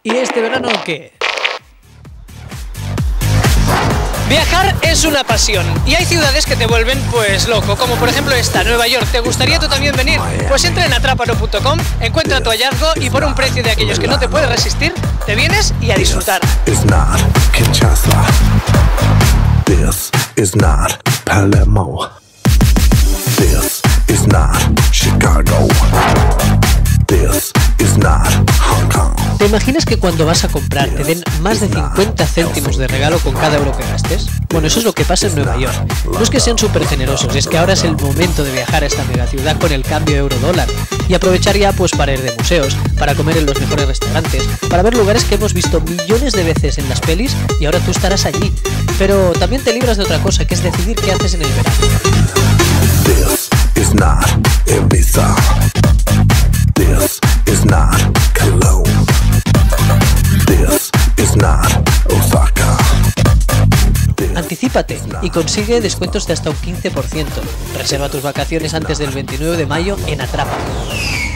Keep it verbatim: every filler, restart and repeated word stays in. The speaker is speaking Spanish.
¿Y este verano qué? Viajar es una pasión y hay ciudades que te vuelven pues loco, como por ejemplo esta, Nueva York. ¿Te gustaría tú también venir? Pues entra en atrápalo punto com, encuentra tu hallazgo y por un precio de aquellos que no te puedes resistir, te vienes y a disfrutar. This is not Kinshasa. This is not Palermo. This is not Chicago. This is not Hong Kong. ¿Te imaginas que cuando vas a comprar te den más de cincuenta céntimos de regalo con cada euro que gastes? Bueno, eso es lo que pasa en Nueva York. No es que sean súper generosos, es que ahora es el momento de viajar a esta megaciudad con el cambio euro-dólar y aprovechar ya pues para ir de museos, para comer en los mejores restaurantes, para ver lugares que hemos visto millones de veces en las pelis y ahora tú estarás allí. Pero también te libras de otra cosa, que es decidir qué haces en el verano. This is not Ibiza. This is not Cologne. This is not Osaka. Anticípate y consigue descuentos de hasta un quince por ciento. Reserva tus vacaciones antes del veintinueve de mayo en Atrápalo.